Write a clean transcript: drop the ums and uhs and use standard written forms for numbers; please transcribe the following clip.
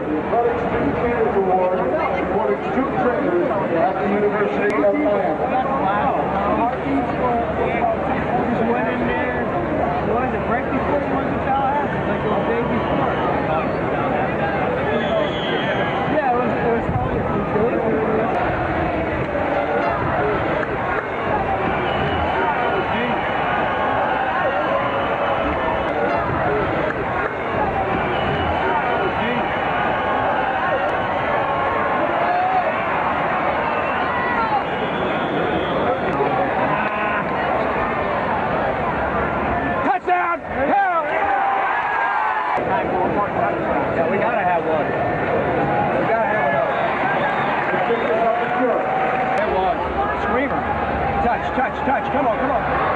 the Athletic Student Trainers Award, awarded to trainers at the University of Miami. Just went in there, what was it, right before he went to Tallahassee, like the day before. Yeah, it was probably a few days. Yeah, we gotta have one. We gotta have another. It was. Screamer. Touch. Come on.